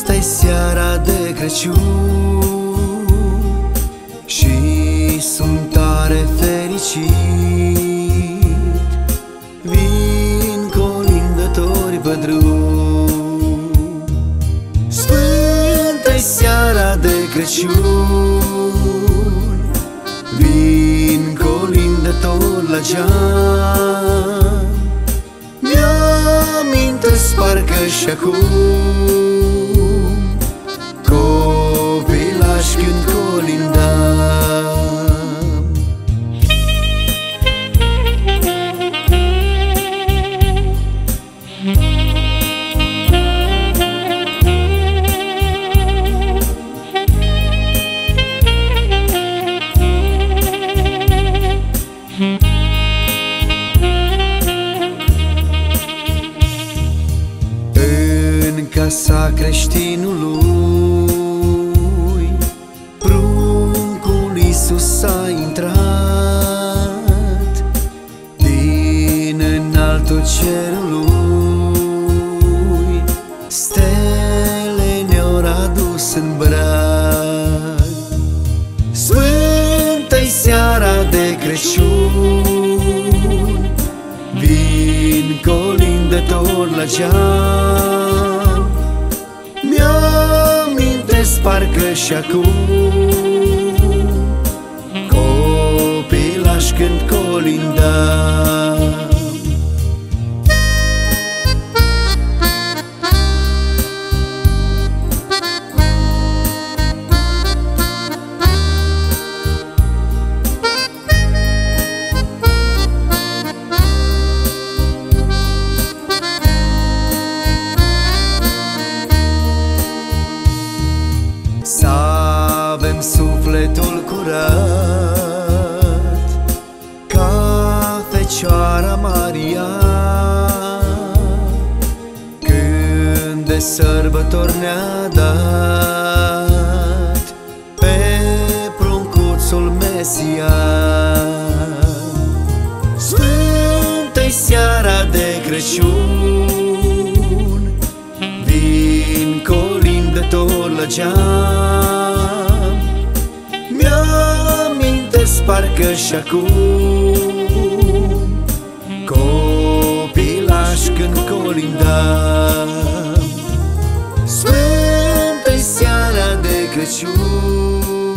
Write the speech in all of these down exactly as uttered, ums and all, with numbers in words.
Asta-i seara de Crăciun și sunt tare fericit. Vin colindători pe drum. Sfântă-i seara de Crăciun, vin colindători la geam. Mi-amintesc parcă și acum copilași când colindam. În casa creștinului pruncul Iisus a intrat. Din înaltul cerului stele ne-au adus în brad. Sfântă-i seara de Crăciun, vin colindători la geam. Mi-amintesc parcă și acum copilași când colindam. Să avem sufletul curat ca Fecioara Maria, când de sărbători ne-a dat pe pruncuțul Mesia. Sfântă-i seara de Crăciun, vin colindători la geam. Mi-amintesc parcă și acum copilași când colindam. Sfântă-i seara de Crăciun,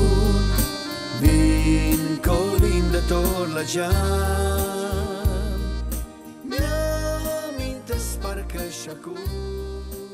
vin colindători la geam. Mi-amintesc parcă și acum